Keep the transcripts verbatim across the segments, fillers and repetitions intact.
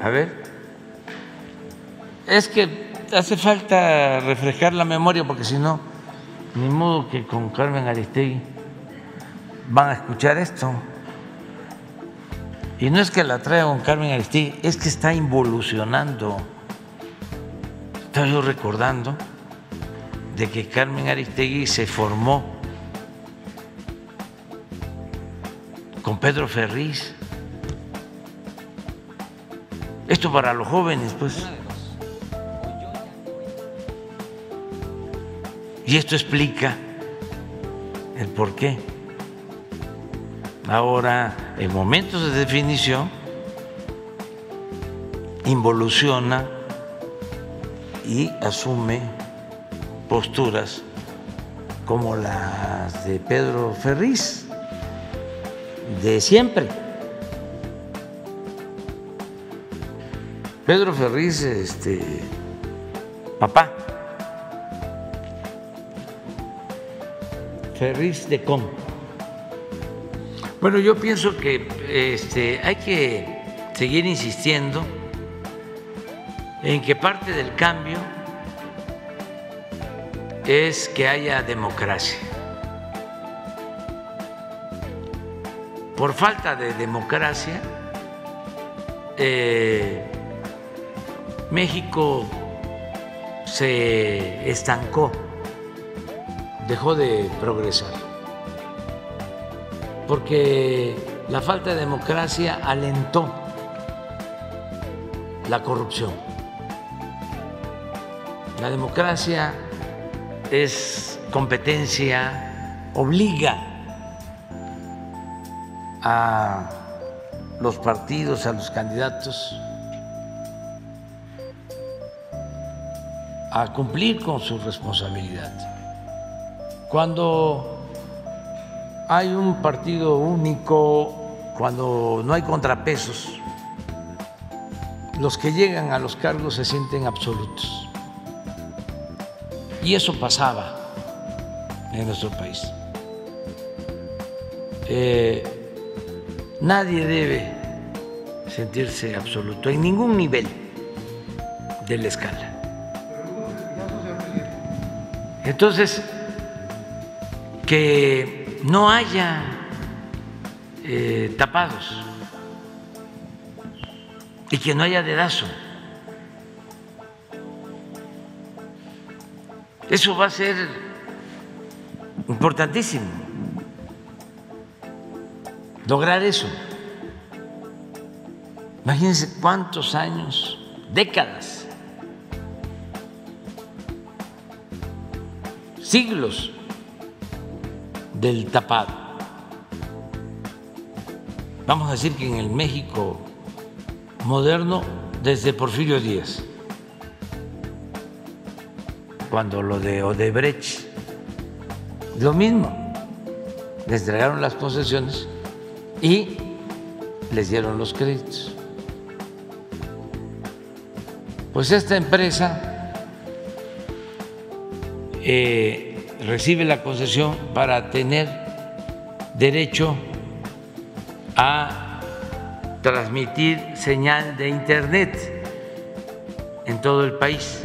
A ver, es que hace falta refrescar la memoria porque si no, ni modo que con Carmen Aristegui van a escuchar esto. Y no es que la traiga con Carmen Aristegui, es que está involucionando. Estaba yo recordando de que Carmen Aristegui se formó con Pedro Ferriz. Esto para los jóvenes, pues. Y esto explica el por qué. Ahora, en momentos de definición, involuciona y asume posturas como las de Pedro Ferriz, de siempre. Pedro Ferriz, este, papá, Ferriz de Com. Bueno, yo pienso que este, hay que seguir insistiendo en que parte del cambio es que haya democracia. Por falta de democracia, eh, México se estancó, dejó de progresar, porque la falta de democracia alentó la corrupción. La democracia es competencia, obliga a los partidos, a los candidatos a cumplir con su responsabilidad. Cuando hay un partido único, cuando no hay contrapesos, los que llegan a los cargos se sienten absolutos. Y eso pasaba en nuestro país. Eh, nadie debe sentirse absoluto en ningún nivel de la escala. Entonces, que no haya eh, tapados y que no haya dedazo. Eso va a ser importantísimo, lograr eso. Imagínense cuántos años, décadas, siglos del tapado. Vamos a decir que en el México moderno, desde Porfirio Díaz, cuando lo de Odebrecht, lo mismo, les entregaron las concesiones y les dieron los créditos. Pues esta empresa eh, recibe la concesión para tener derecho a transmitir señal de internet en todo el país.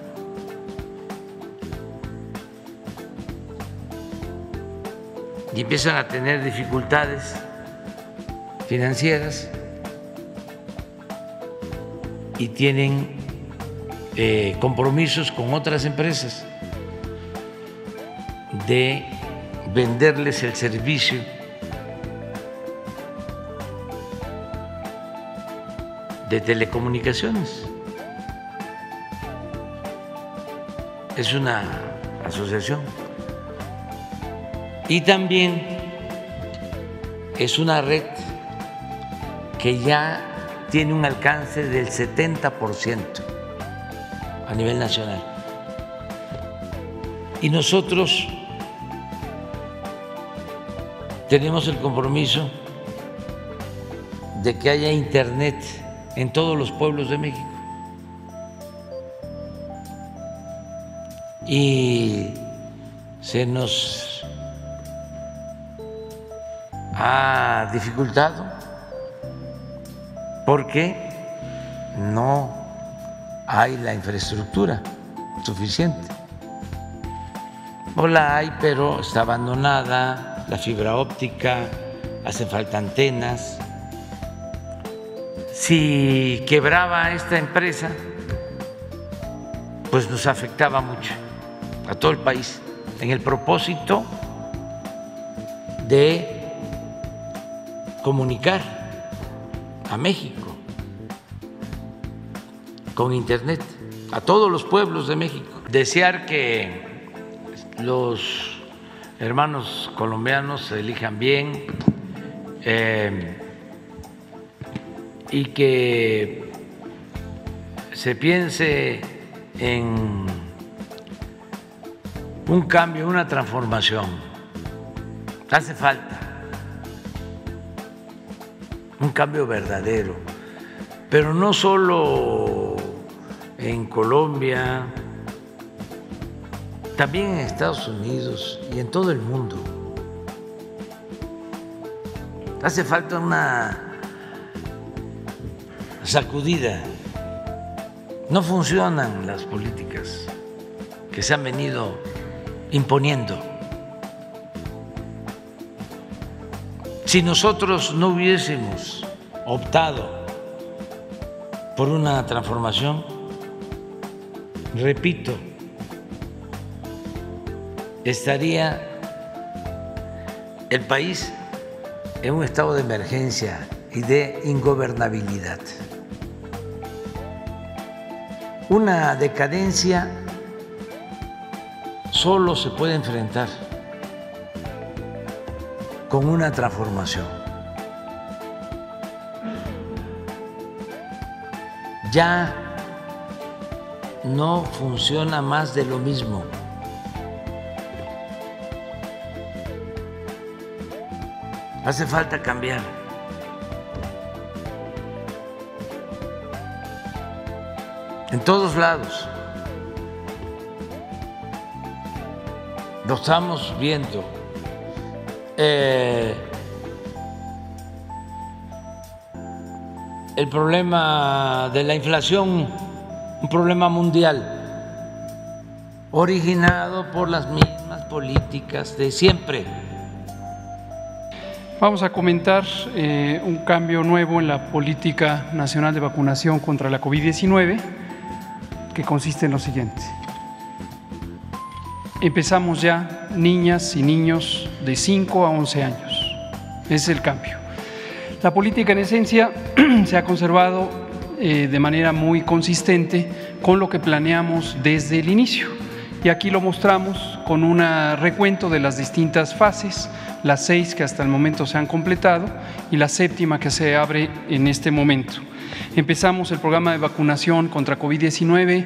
Y empiezan a tener dificultades financieras y tienen eh, compromisos con otras empresas de venderles el servicio de telecomunicaciones. Es una asociación. Y también es una red que ya tiene un alcance del setenta por ciento a nivel nacional. Y nosotros tenemos el compromiso de que haya internet en todos los pueblos de México. Y se nos ha dificultado porque no hay la infraestructura suficiente. O la hay, pero está abandonada, la fibra óptica, hacen falta antenas. Si quebraba esta empresa, pues nos afectaba mucho a todo el país en el propósito de comunicar a México con Internet, a todos los pueblos de México. Desear que los hermanos colombianos se elijan bien, eh, y que se piense en un cambio, una transformación. Hace falta un cambio verdadero, pero no solo en Colombia, también en Estados Unidos y en todo el mundo. Hace falta una sacudida. No funcionan las políticas que se han venido imponiendo. Si nosotros no hubiésemos optado por una transformación, repito, estaría el país en un estado de emergencia y de ingobernabilidad. Una decadencia solo se puede enfrentar con una transformación. Ya no funciona más de lo mismo. Hace falta cambiar. En todos lados. Lo estamos viendo. Eh, el problema de la inflación, un problema mundial, originado por las mismas políticas de siempre. Vamos a comentar eh, un cambio nuevo en la política nacional de vacunación contra la COVID diecinueve, que consiste en lo siguiente. Empezamos ya niñas y niños de cinco a once años. Ese es el cambio. La política en esencia se ha conservado eh, de manera muy consistente con lo que planeamos desde el inicio. Y aquí lo mostramos con un recuento de las distintas fases, las seis que hasta el momento se han completado y la séptima que se abre en este momento. Empezamos el programa de vacunación contra COVID diecinueve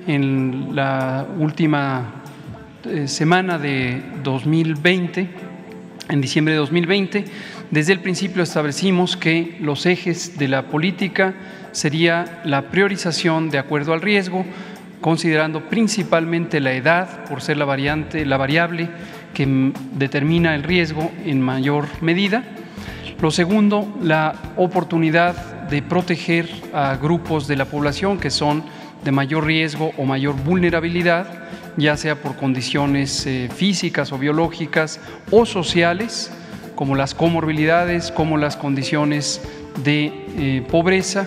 en la última eh, semana de dos mil veinte, en diciembre de dos mil veinte. Desde el principio establecimos que los ejes de la política sería la priorización de acuerdo al riesgo, considerando principalmente la edad por ser la variante, la variable que determina el riesgo en mayor medida. Lo segundo, la oportunidad de proteger a grupos de la población que son de mayor riesgo o mayor vulnerabilidad, ya sea por condiciones eh, físicas o biológicas o sociales, como las comorbilidades, como las condiciones de eh, pobreza,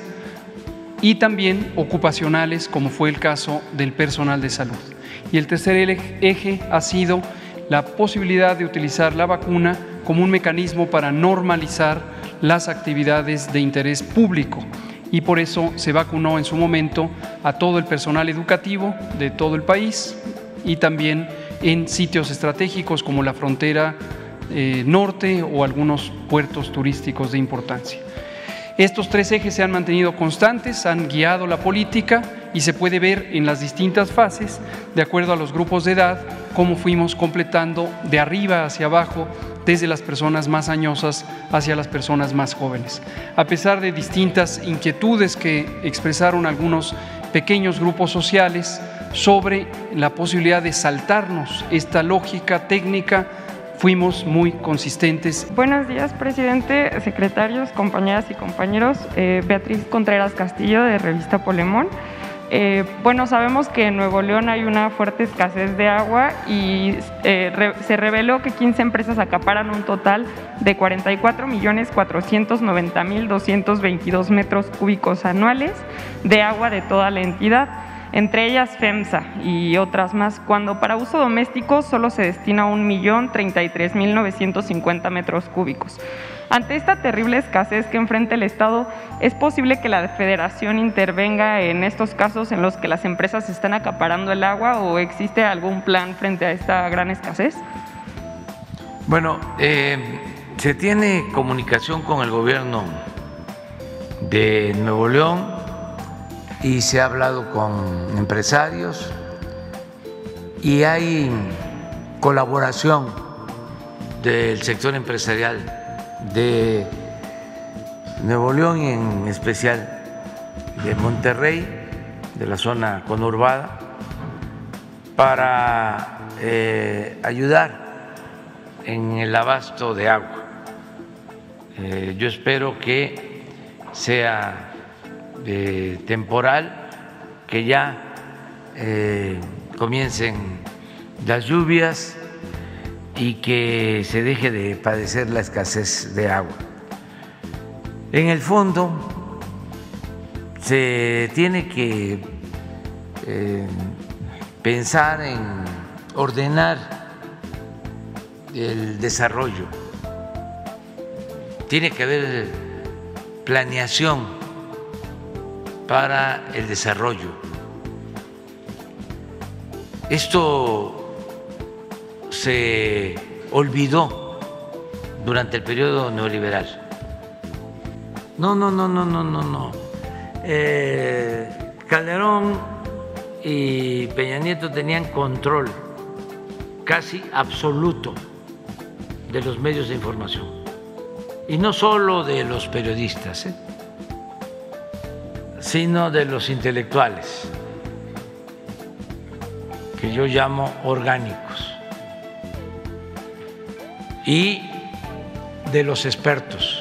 y también ocupacionales, como fue el caso del personal de salud. Y el tercer eje ha sido la posibilidad de utilizar la vacuna como un mecanismo para normalizar las actividades de interés público, y por eso se vacunó en su momento a todo el personal educativo de todo el país y también en sitios estratégicos como la frontera eh, norte o algunos puertos turísticos de importancia. Estos tres ejes se han mantenido constantes, han guiado la política y se puede ver en las distintas fases, de acuerdo a los grupos de edad, cómo fuimos completando de arriba hacia abajo, desde las personas más añosas hacia las personas más jóvenes. A pesar de distintas inquietudes que expresaron algunos pequeños grupos sociales sobre la posibilidad de saltarnos esta lógica técnica fuimos muy consistentes. Buenos días, presidente, secretarios, compañeras y compañeros. Eh, Beatriz Contreras Castillo, de Revista Polemón. Eh, bueno, sabemos que en Nuevo León hay una fuerte escasez de agua y eh, re, se reveló que quince empresas acaparan un total de cuarenta y cuatro millones cuatrocientos noventa mil doscientos veintidós metros cúbicos anuales de agua de toda la entidad, entre ellas FEMSA y otras más, cuando para uso doméstico solo se destina un millón treinta y tres mil novecientos cincuenta metros cúbicos. Ante esta terrible escasez que enfrenta el Estado, ¿es posible que la Federación intervenga en estos casos en los que las empresas están acaparando el agua o existe algún plan frente a esta gran escasez? Bueno, eh, se tiene comunicación con el gobierno de Nuevo León y se ha hablado con empresarios y hay colaboración del sector empresarial de Nuevo León y en especial de Monterrey, de la zona conurbada, para eh, ayudar en el abasto de agua. Eh, yo espero que sea eh, temporal, que ya eh, comiencen las lluvias y que se deje de padecer la escasez de agua. En el fondo, se tiene que eh, pensar en ordenar el desarrollo. Tiene que haber planeación para el desarrollo. Esto se olvidó durante el periodo neoliberal. No, no, no, no, no, no, no. Eh, Calderón y Peña Nieto tenían control casi absoluto de los medios de información. Y no solo de los periodistas, ¿eh? sino de los intelectuales, que yo llamo orgánicos, y de los expertos,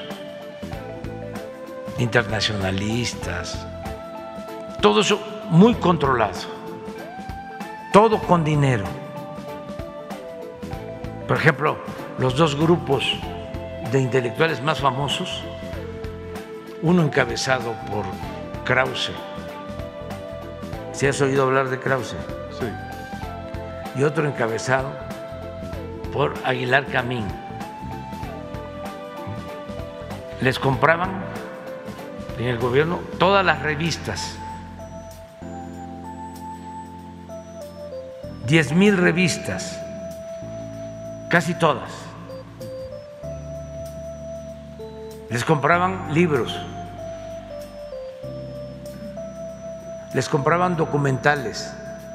internacionalistas, todo eso muy controlado, todo con dinero. Por ejemplo, los dos grupos de intelectuales más famosos, uno encabezado por Krause. ¿Sí has oído hablar de Krause? Sí. Y otro encabezado por Aguilar Camín. Les compraban en el gobierno todas las revistas, diez mil revistas, casi todas. Les compraban libros, les compraban documentales.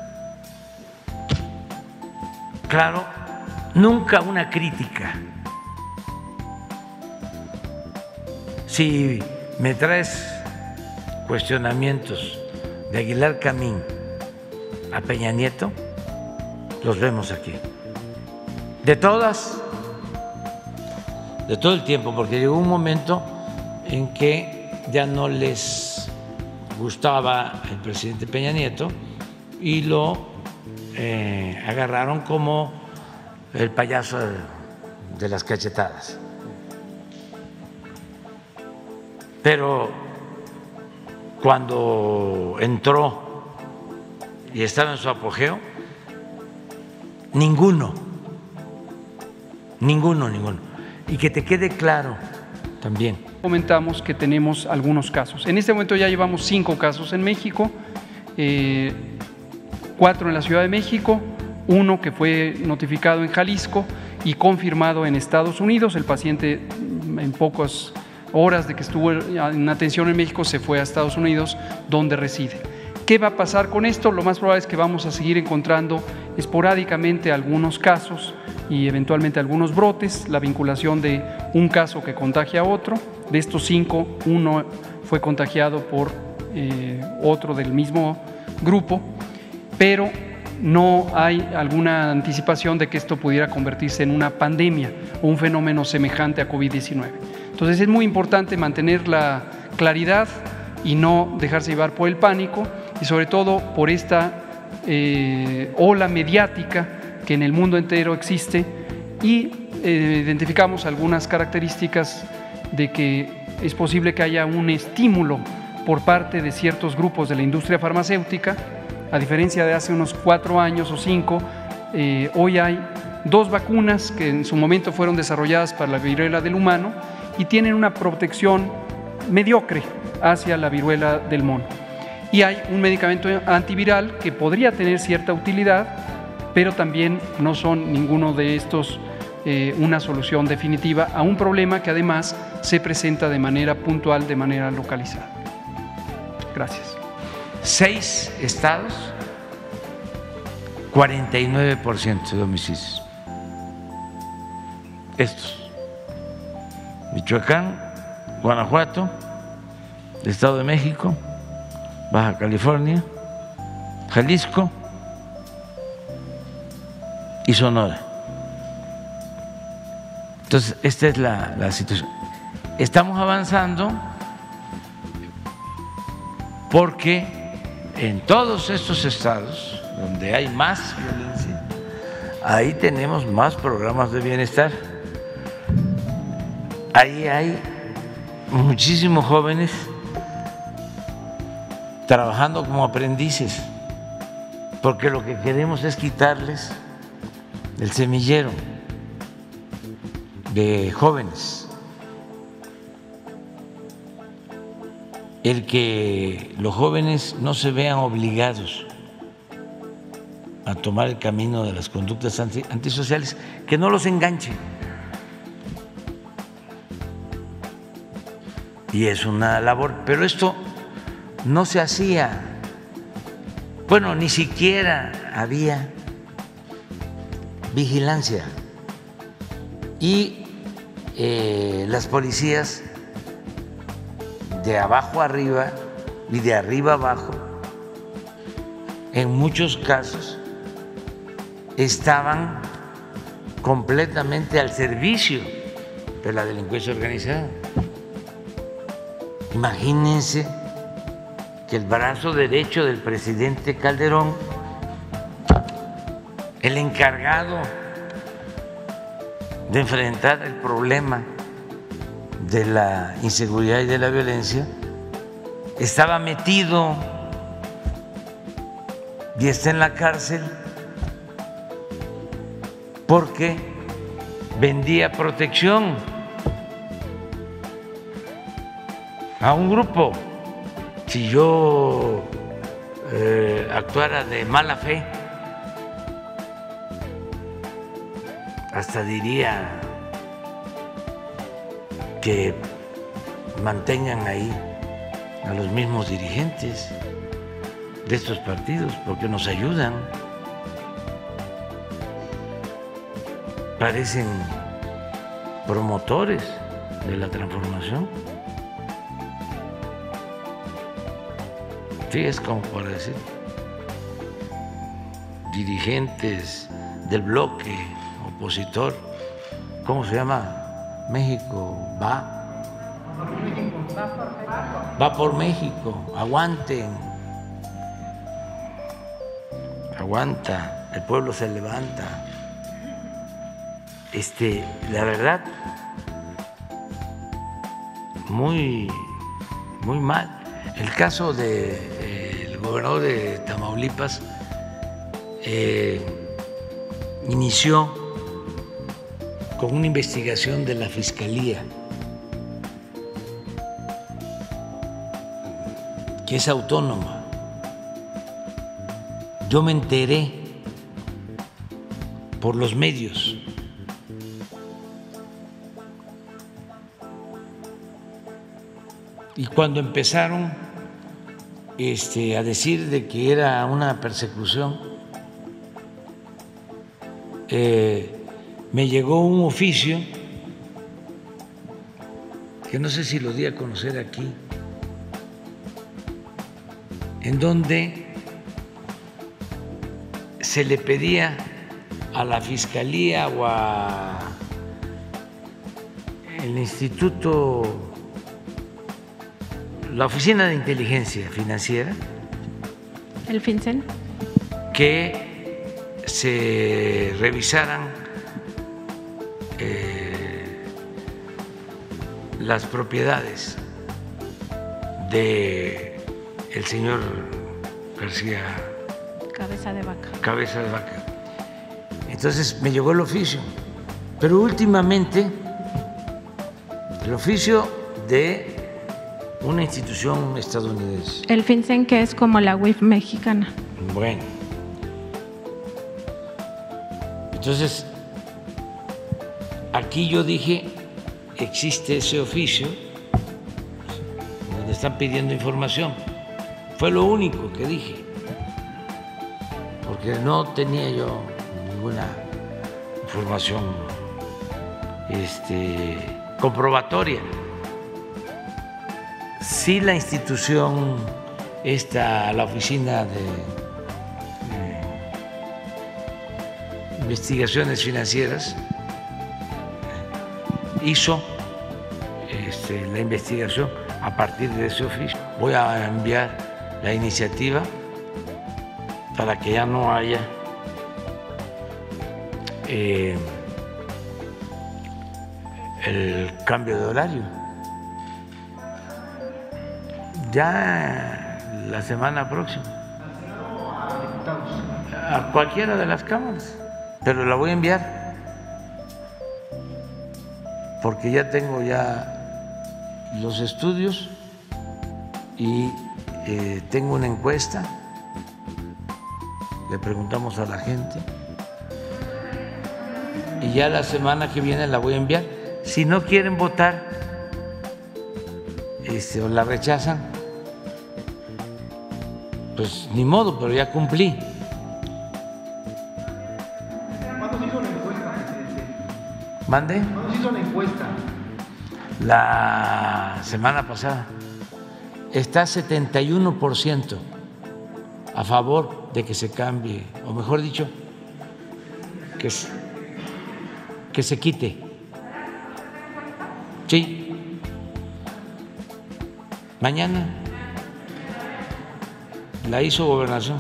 Claro, nunca una crítica. Si me traes cuestionamientos de Aguilar Camín a Peña Nieto, los vemos aquí. De todas, de todo el tiempo, porque llegó un momento en que ya no les gustaba el presidente Peña Nieto y lo eh, agarraron como el payaso de, de las cachetadas. Pero cuando entró y estaba en su apogeo, ninguno, ninguno, ninguno. Y que te quede claro también. Comentamos que tenemos algunos casos. En este momento ya llevamos cinco casos en México, eh, cuatro en la Ciudad de México, uno que fue notificado en Jalisco y confirmado en Estados Unidos. El paciente en pocas horas de que estuvo en atención en México se fue a Estados Unidos, donde reside. ¿Qué va a pasar con esto? Lo más probable es que vamos a seguir encontrando esporádicamente algunos casos y eventualmente algunos brotes, la vinculación de un caso que contagia a otro. De estos cinco, uno fue contagiado por eh, otro del mismo grupo, pero no hay alguna anticipación de que esto pudiera convertirse en una pandemia o un fenómeno semejante a COVID diecinueve. Entonces es muy importante mantener la claridad y no dejarse llevar por el pánico y sobre todo por esta eh, ola mediática que en el mundo entero existe y eh, identificamos algunas características de que es posible que haya un estímulo por parte de ciertos grupos de la industria farmacéutica. A diferencia de hace unos cuatro años o cinco, eh, hoy hay dos vacunas que en su momento fueron desarrolladas para la viruela del humano y tienen una protección mediocre hacia la viruela del mono. Y hay un medicamento antiviral que podría tener cierta utilidad, pero también no son ninguno de estos eh, una solución definitiva a un problema que además se presenta de manera puntual, de manera localizada. Gracias. Seis estados, cuarenta y nueve por ciento de homicidios. Estos: Michoacán, Guanajuato, Estado de México, Baja California, Jalisco y Sonora. Entonces, esta es la, la situación. Estamos avanzando porque en todos estos estados donde hay más violencia, ahí tenemos más programas de bienestar. Ahí hay muchísimos jóvenes trabajando como aprendices, porque lo que queremos es quitarles el semillero de jóvenes, el que los jóvenes no se vean obligados a tomar el camino de las conductas anti, antisociales, que no los enganchen. Y es una labor, pero esto no se hacía, bueno, ni siquiera había vigilancia y eh, las policías de abajo arriba y de arriba abajo, en muchos casos estaban completamente al servicio de la delincuencia organizada. Imagínense que el brazo derecho del presidente Calderón, el encargado de enfrentar el problema de la inseguridad y de la violencia, estaba metido y está en la cárcel porque vendía protección a un grupo. Si yo eh, actuara de mala fe, hasta diría que mantengan ahí a los mismos dirigentes de estos partidos, porque nos ayudan. Parecen promotores de la transformación. Sí, es como para decir, dirigentes del bloque opositor, ¿cómo se llama? México va, va por México, aguanten, aguanta, el pueblo se levanta. Este, la verdad, muy, muy mal. El caso del eh, gobernador de Tamaulipas eh, inició con una investigación de la Fiscalía, que es autónoma. Yo me enteré por los medios. Y cuando empezaron este, a decir de que era una persecución, eh, me llegó un oficio, que no sé si lo di a conocer aquí, en donde se le pedía a la Fiscalía o a el Instituto, la Oficina de Inteligencia Financiera, el FinCEN, que se revisaran eh, las propiedades de el señor García Cabeza de Vaca. Cabeza de Vaca. Entonces me llegó el oficio, pero últimamente el oficio de una institución estadounidense. El FinCEN, que es como la U I F mexicana. Bueno, entonces aquí yo dije, existe ese oficio donde están pidiendo información. Fue lo único que dije, porque no tenía yo ninguna información este, comprobatoria. Sí, la institución, esta, la Oficina de eh, Investigaciones Financieras, hizo este, la investigación a partir de ese oficio. Voy a enviar la iniciativa para que ya no haya eh, el cambio de horario. Ya la semana próxima. A cualquiera de las cámaras, pero la voy a enviar porque ya tengo ya los estudios y eh, tengo una encuesta. Le preguntamos a la gente y ya la semana que viene la voy a enviar. Si no quieren votar este, o la rechazan, pues ni modo, pero ya cumplí. ¿Cuándo se hizo la encuesta, presidente? ¿Mande? ¿Cuándo se hizo la encuesta? La semana pasada. Está setenta y uno por ciento a favor de que se cambie, o mejor dicho, que, que se quite. Sí. Mañana la hizo Gobernación.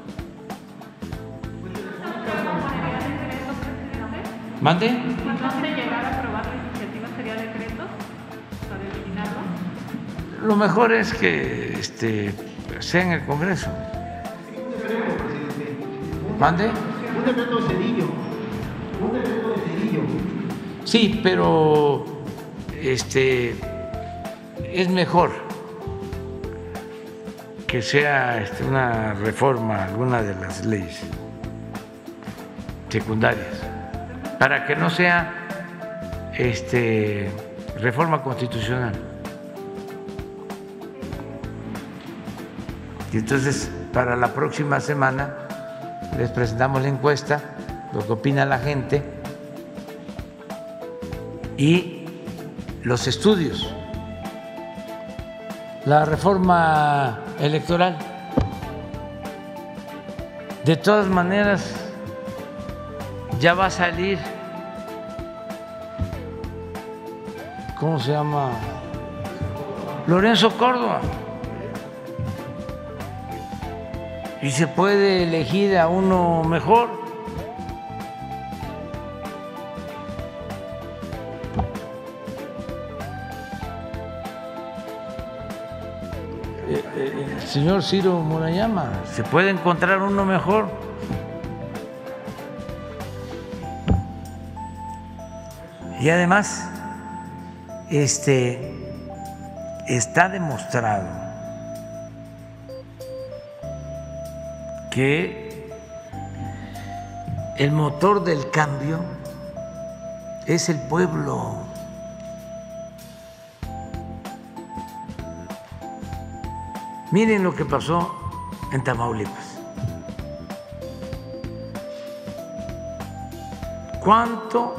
¿Mande? ¿Cuándo se llegará a aprobar la iniciativa sería decreto para eliminarlo? Lo mejor es que este, sea en el Congreso. Un decreto, presidente. ¿Mande? Un decreto de Cedillo. Un decreto de Cedillo. Sí, pero este, es mejor que sea este, una reforma, alguna de las leyes secundarias, para que no sea este, reforma constitucional. Y entonces, para la próxima semana les presentamos la encuesta, lo que opina la gente y los estudios. La reforma electoral, de todas maneras, ya va a salir, ¿cómo se llama? Lorenzo Córdoba. Y se puede elegir a uno mejor. El señor Ciro Murayama, se puede encontrar uno mejor. Y además, este, está demostrado que el motor del cambio es el pueblo. Miren lo que pasó en Tamaulipas. ¿Cuánto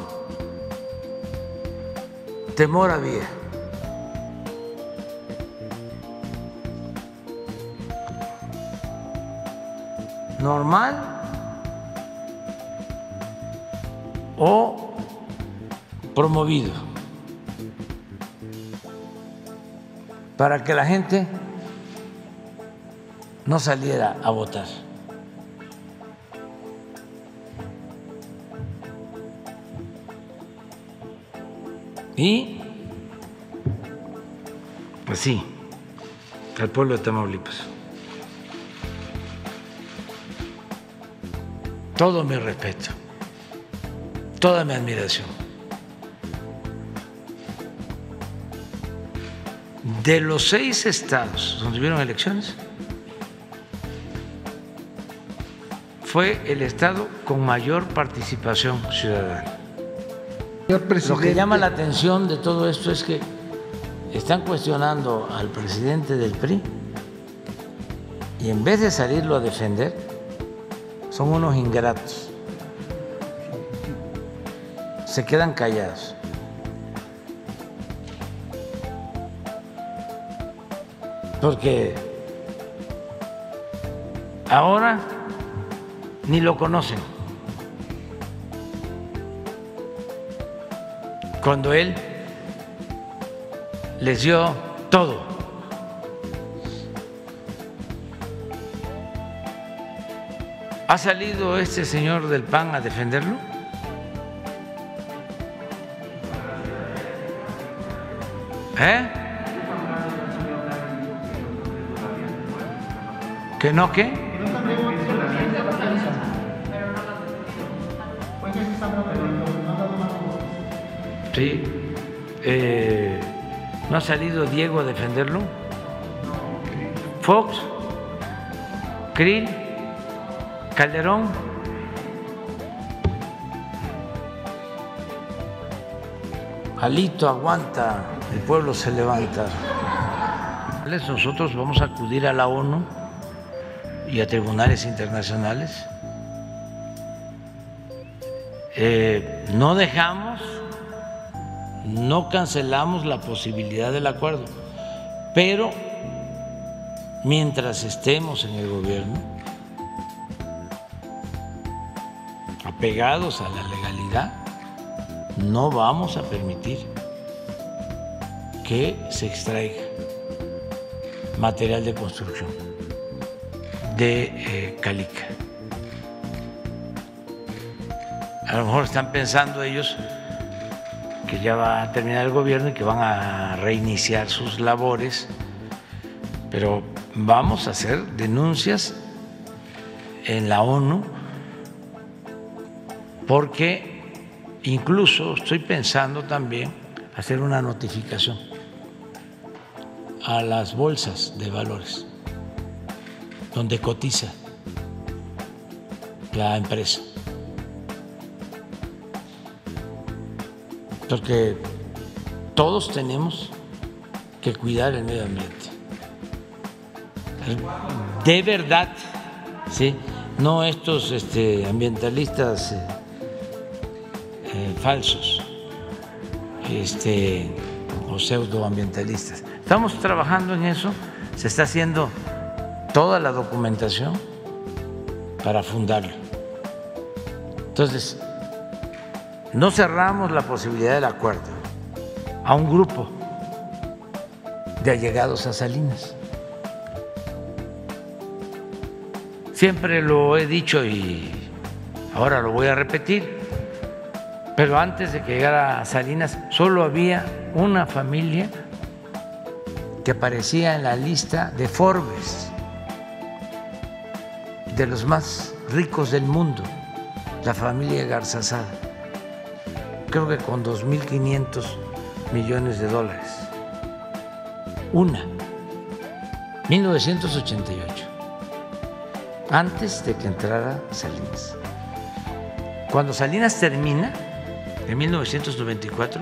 temor había? Normal o promovido para que la gente no saliera a votar. Y pues sí, al pueblo de Tamaulipas, todo mi respeto, toda mi admiración. De los seis estados donde hubieron elecciones, fue el estado con mayor participación ciudadana. Lo que llama la atención de todo esto es que están cuestionando al presidente del P R I y en vez de salirlo a defender, son unos ingratos. Se quedan callados. Porque ahora ni lo conocen. Cuando él les dio todo. ¿Ha salido este señor del P A N a defenderlo? ¿Eh? ¿Que no qué? Sí. Eh, ¿No ha salido Diego a defenderlo? Fox, Krill, Calderón. Alito aguanta, el pueblo se levanta. Nosotros vamos a acudir a la ONU y a tribunales internacionales. Eh, no dejamos, no cancelamos la posibilidad del acuerdo, pero mientras estemos en el gobierno, apegados a la legalidad, no vamos a permitir que se extraiga material de construcción de eh, Calica. A lo mejor están pensando ellos que ya va a terminar el gobierno y que van a reiniciar sus labores, pero vamos a hacer denuncias en la ONU porque incluso estoy pensando también hacer una notificación a las bolsas de valores donde cotiza la empresa, porque todos tenemos que cuidar el medio ambiente. De verdad, ¿sí? No estos este, ambientalistas eh, eh, falsos este, o pseudoambientalistas. Estamos trabajando en eso, se está haciendo toda la documentación para fundarlo. Entonces, no cerramos la posibilidad del acuerdo a un grupo de allegados a Salinas. Siempre lo he dicho y ahora lo voy a repetir, pero antes de que llegara a Salinas solo había una familia que aparecía en la lista de Forbes de los más ricos del mundo, la familia Garzazada, creo que con dos mil quinientos millones de dólares. Una, mil novecientos ochenta y ocho, antes de que entrara Salinas. Cuando Salinas termina, en mil novecientos noventa y cuatro,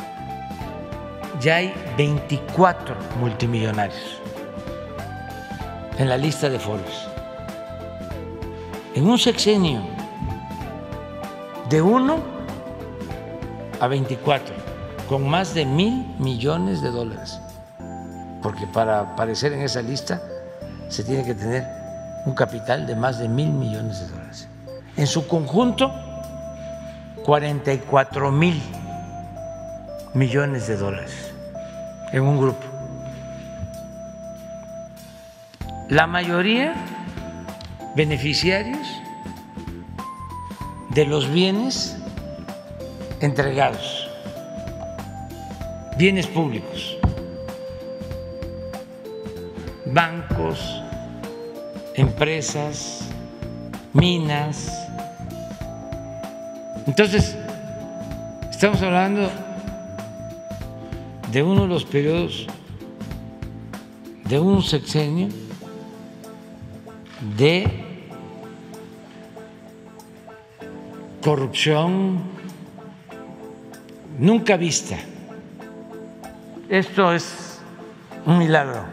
ya hay veinticuatro multimillonarios en la lista de Forbes. En un sexenio, de uno a veinticuatro, con más de mil millones de dólares, porque para aparecer en esa lista se tiene que tener un capital de más de mil millones de dólares. En su conjunto cuarenta y cuatro mil millones de dólares en un grupo. La mayoría beneficiarios de los bienes entregados, bienes públicos, bancos, empresas, minas. Entonces, estamos hablando de uno de los periodos de un sexenio de corrupción nunca vista. Esto es un milagro.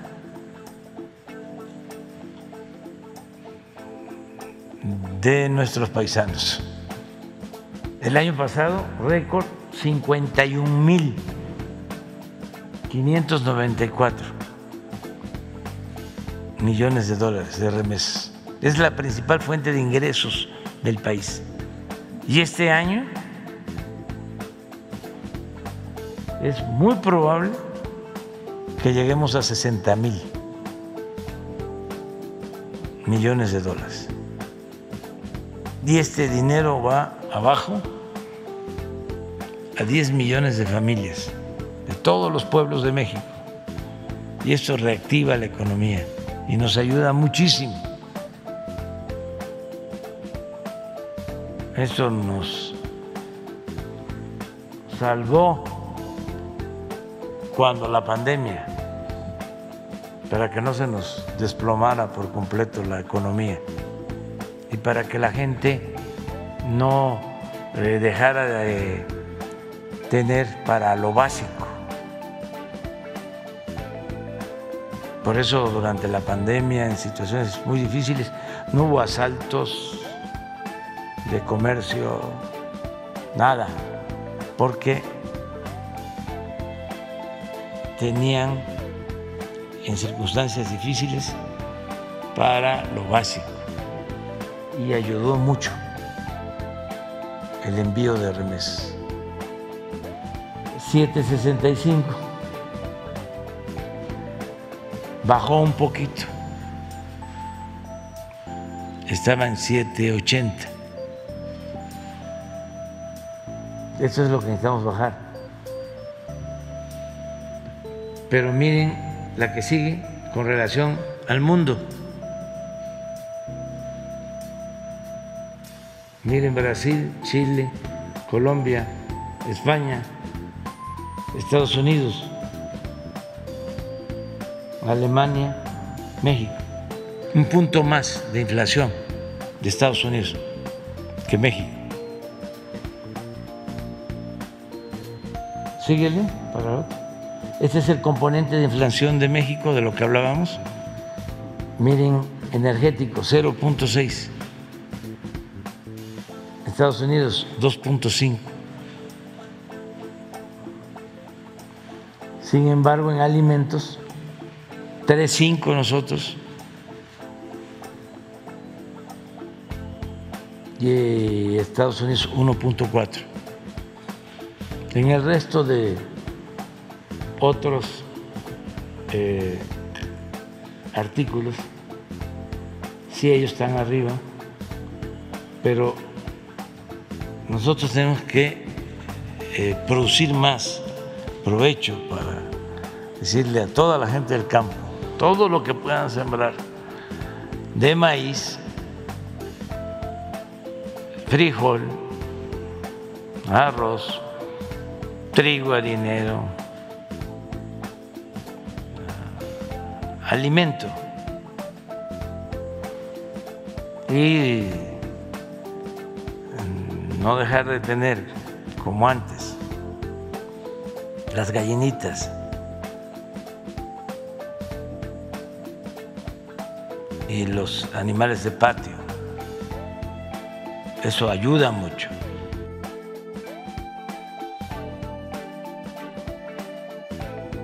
De nuestros paisanos. El año pasado, récord, cincuenta y un mil quinientos noventa y cuatro millones de dólares de remesas. Es la principal fuente de ingresos del país. Y este año es muy probable que lleguemos a sesenta mil millones de dólares. Y este dinero va abajo a diez millones de familias de todos los pueblos de México. Y esto reactiva la economía y nos ayuda muchísimo. Esto nos salvó cuando la pandemia, para que no se nos desplomara por completo la economía y para que la gente no eh, dejara de tener para lo básico. Por eso durante la pandemia, en situaciones muy difíciles, no hubo asaltos de comercio, nada, porque tenían en circunstancias difíciles para lo básico y ayudó mucho el envío de remesas. siete sesenta y cinco, bajó un poquito, estaba en siete ochenta. Eso es lo que necesitamos bajar. Pero miren la que sigue con relación al mundo. Miren Brasil, Chile, Colombia, España, Estados Unidos, Alemania, México. Un punto más de inflación de Estados Unidos que México. Síguele para otro. Este es el componente de inflación de México, de lo que hablábamos. Miren, energético, cero punto seis. Estados Unidos, dos punto cinco. Sin embargo, en alimentos, tres punto cinco nosotros. Y Estados Unidos, uno punto cuatro. En el resto de otros eh, artículos, sí, ellos están arriba, pero nosotros tenemos que eh, producir más provecho para decirle a toda la gente del campo, todo lo que puedan sembrar de maíz, frijol, arroz, trigo, harinero, alimento, y no dejar de tener, como antes, las gallinitas y los animales de patio. Eso ayuda mucho.